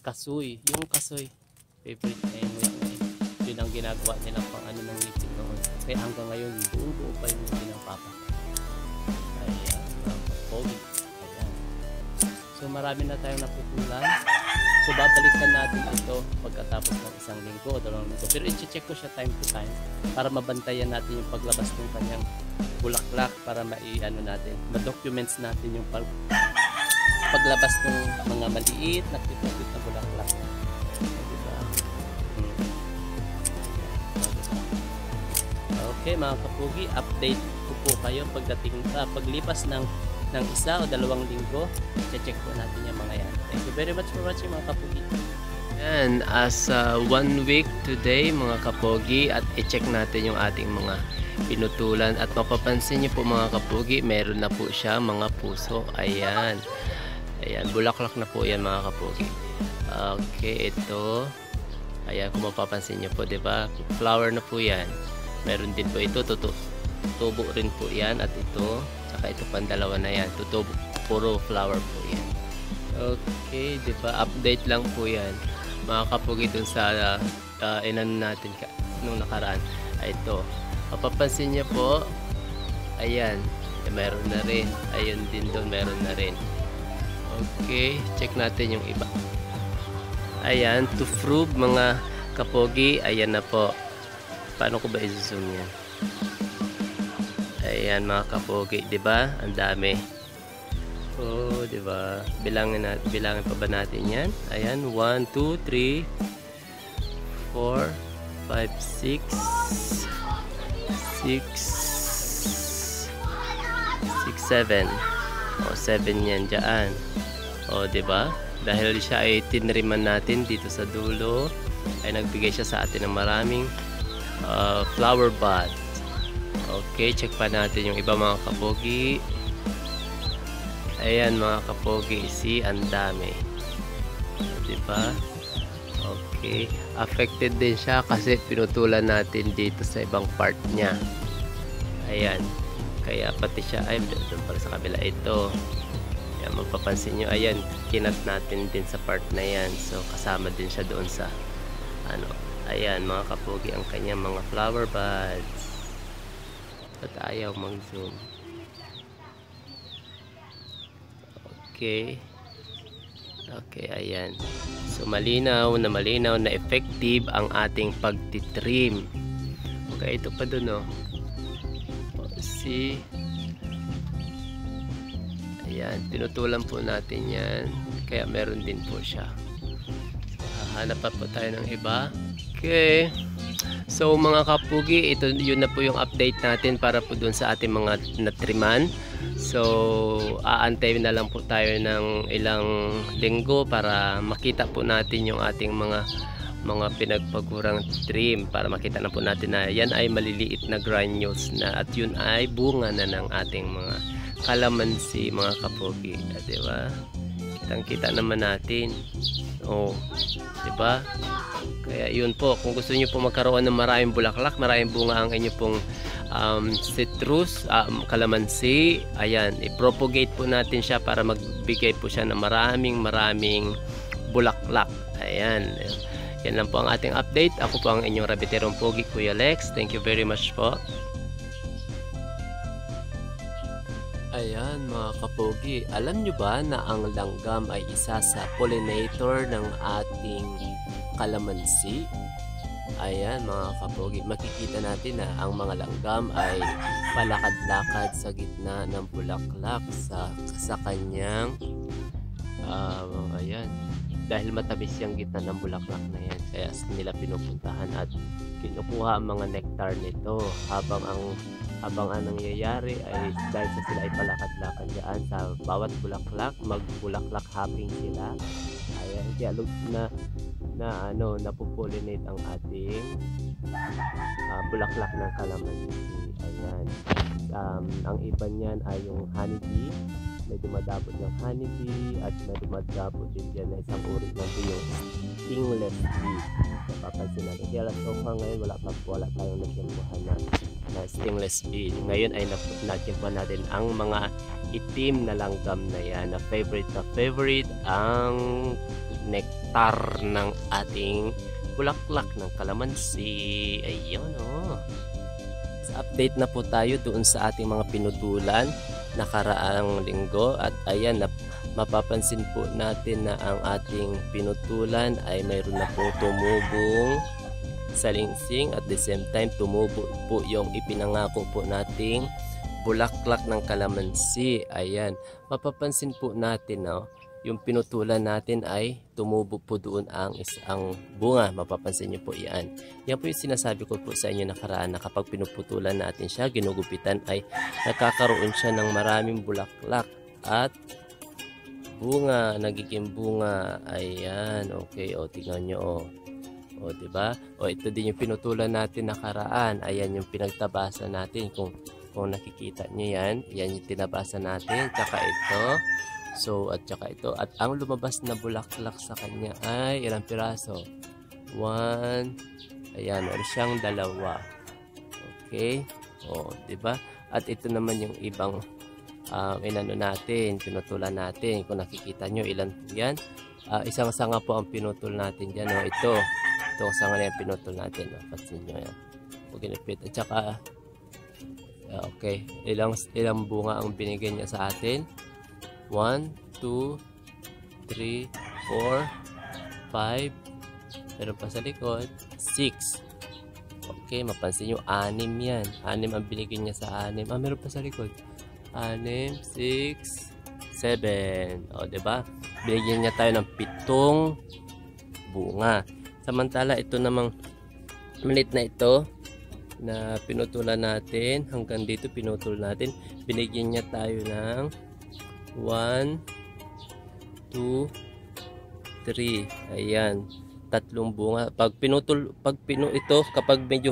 kasoy. Yung kasoy, favorite na yung nguy-nguy. Yun ang ginagawa nila pang ano ng ngipin noon. Kaya hanggang ngayon, buong-buo pa yung ngipin ng papa. Ayan, mga kapogi. Ayan. So marami na tayong napupulan. So babalikan natin ito pagkatapos ng isang linggo o 2 linggo. Pero i-check ko siya time to time para mabantayan natin yung paglabas ng kanyang bulaklak, para ma-ano natin, ma-documents natin yung paglabas ng mga maliit na cute na bulaklak. Diba? Okay mga kapugi, update ko po kayo pagdating paglipas ng 1 o 2 linggo. Check po natin yung mga yan. Thank you very much for watching mga kapugi. And as 1 week today mga kapogi, at i-check natin yung ating mga pinutulan, at mapapansin niyo po mga kapogi, meron na po siya mga puso. Ayan, ayan, bulaklak na po yan mga kapogi. Okay, ito, ayan, kung mapapansin niyo po, diba, flower na po yan. Meron din po ito, tubo rin po yan, at ito, saka ito pang dalawa na yan, tutubo, puro flower po yan. Okay, diba, update lang po yan mga kapugi dun sa inan natin nung nakaraan. Ito, mapapansin niyo po, ayan, meron na rin, ayun din doon, meron na rin. Okay, check natin yung iba. Ayan, to prove mga kapogi, ayan na po. Paano ko ba i-zoom yan? Ayan mga kapogi, diba? Ang dami. Oh, diba? Bilangin pa ba natin yan? Ayan, 1, 2, 3, 4, 5, 6, 7. O, 7 yan dyan. O, diba? Dahil siya ay tinriman natin dito sa dulo, ay nagbigay siya sa atin ng maraming flower bud. Okay, check pa natin yung iba mga kapogi. Ayan mga kapogi, see, ang dami. Diba? Okay, affected din siya kasi pinutulan natin dito sa ibang part niya. Ayan, kaya pati siya, ay doon pala sa kabila, ito. Ayan, mapapansin nyo, ayan, kinat natin din sa part na yan. So kasama din siya doon sa ano. Ayan mga kapogi, ang kanyang mga flower buds. At ayaw mag-zoom. Okay. Okay, ayan. So malinaw na effective ang ating pagtitrim. Okay, ito pa dun, oh. See? Ayan, pinutulan po natin yan. Kaya meron din po siya. Hahanap pa po tayo ng iba. Okay. So mga kapugi, ito yun na po yung update natin para po dun sa ating mga natriman. So aantay na lang po tayo ng ilang linggo para makita po natin yung ating mga pinagpagurang trim, para makita na po natin na yan ay maliliit na granules na, at yun ay bunga na ng ating mga kalamansi mga kapogi. Diba? Kitang-kita naman natin. Oh, diba? Kaya yun po, kung gusto niyo po magkaroon ng maraming bulaklak, maraming bunga ang inyo pong citrus, kalamansi, ayan, i-propagate po natin siya para magbigay po siya ng maraming bulaklak. Ayan, yan lang po ang ating update. Ako po ang inyong rabiterong pogi, Kuya Lex. Thank you very much po. Ayan mga kapogi, alam nyo ba na ang langgam ay isa sa pollinator ng ating kalamansi? Ayan mga kapogi, makikita natin na ang mga langgam ay palakad-lakad sa gitna ng bulaklak sa kanyang ayan, dahil matamis yung gitna ng bulaklak na yan, kaya nila pinupuntahan at kinukuha ang mga nectar nito, habang ang nangyayari ay dahil sa sila ay palakad-lakad dyan sa bawat bulaklak, magbulaklak hopping sila. Ayan, kaya napupollinate ang ating bulaklak ng kalamansi. Ayan, ang iba niyan ay yung honeybee, may dumadabot ng honeybee, at may dumadabot din dyan na isang uri ng yung stingless bee. Napapansin natin, kaya so far ngayon wala tayong natimpuhan na stingless bee. Ngayon ay natimpuhan natin ang mga itim na langgam na yan, na favorite ang nectar ng ating bulaklak ng kalamansi. Ayun oh. Update na po tayo doon sa ating mga pinutulan nakaraang linggo at ayan mapapansin po natin na ang ating pinutulan ay mayroon na pong tumubong salingsing at the same time tumubo po yung ipinangako po nating bulaklak ng kalamansi. Ayan, mapapansin po natin yung pinutulan natin ay tumubo po doon ang isang bunga. Mapapansin nyo po yan. Yan po yung sinasabi ko po sa inyo nakaraan na kapag pinuputulan natin siya, ginugupitan ay nagkakaroon siya ng maraming bulaklak at bunga, nagiging bunga. Ayan, okay, o tingnan nyo o diba? O ito din yung pinutulan natin nakaraan. Ayan yung pinagtabasan natin kung nakikita nyo yan. Yan yung tinabasan natin. Tsaka ito. So, at tsaka ito. At ang lumabas na bulaklak sa kanya ay ilang piraso? 1. Ayan, meron siyang 2. Okay? O, diba? At ito naman yung ibang inano natin, pinutulan natin. Kung nakikita nyo, ilan po yan? Isang sanga po ang pinutol natin dyan. O, ito ang sanga na yung pinutol natin. O, pansin nyo yan. O, ginipit. At tsaka, okay, ilang bunga ang binigay niya sa atin? 1, 2, 3, 4, 5. Meron pa sa likod 6. Okay, mapansin nyo 6 yan. 6 ang binigay niya sa 6. Meron pa sa likod 6, 6, 7. O, diba? Binigyan niya tayo ng 7 bunga. Samantala ito namang maliit na ito na pinutulan natin, hanggang dito pinutol natin, binigyan niya tayo ng 1, 2, 3. Ayan, 3 bunga. Pag ito, kapag medyo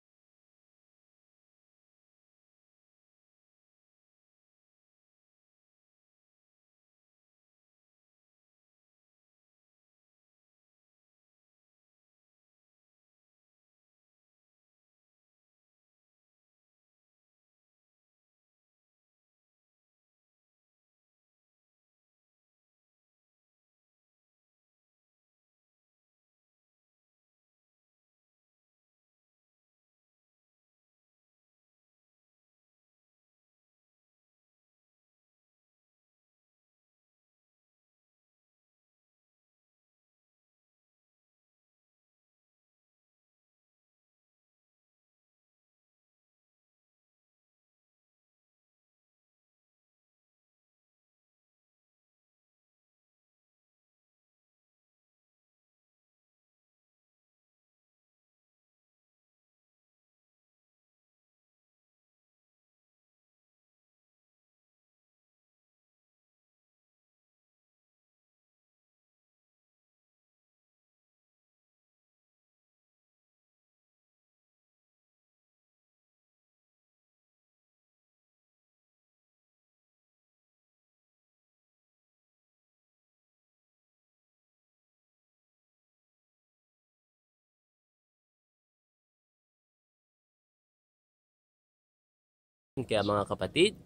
kaya mga kapatid,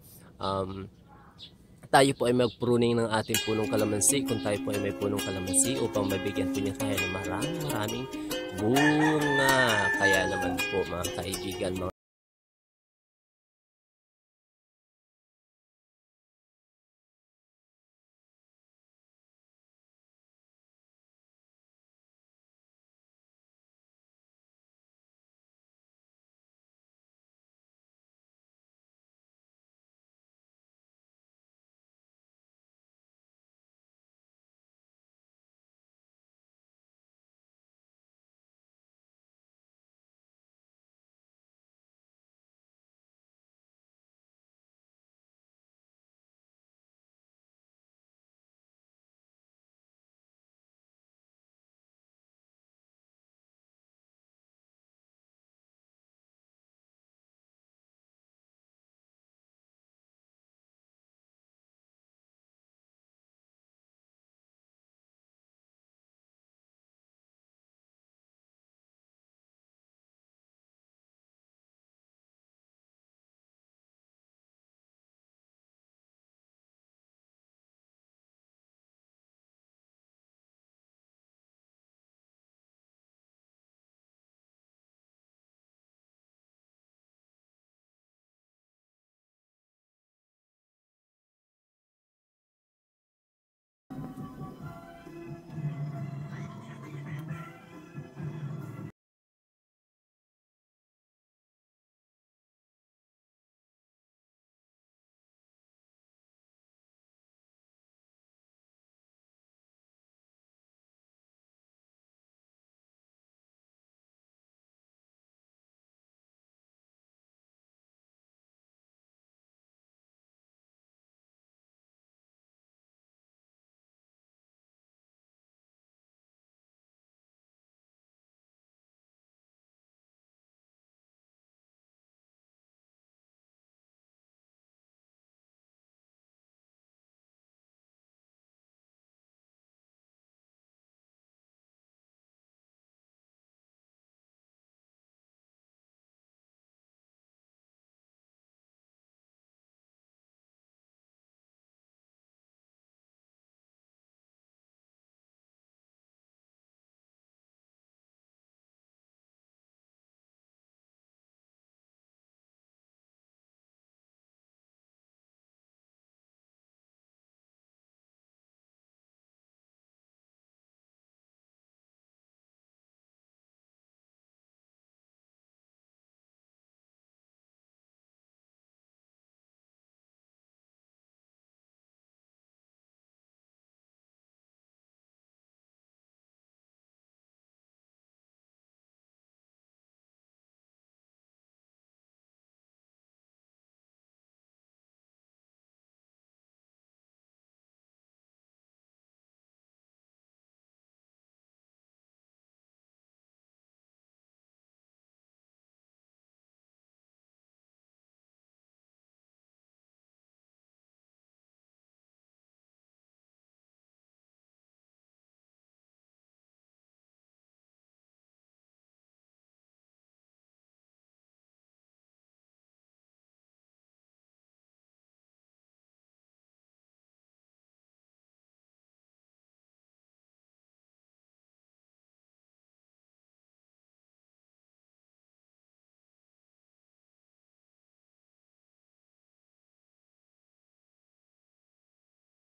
tayo po ay mag-pruning ng ating punong kalamansi. Kung tayo po ay may punong kalamansi upang mabigyan po niya tayo ng maraming bunga. Kaya naman po mga kaibigan,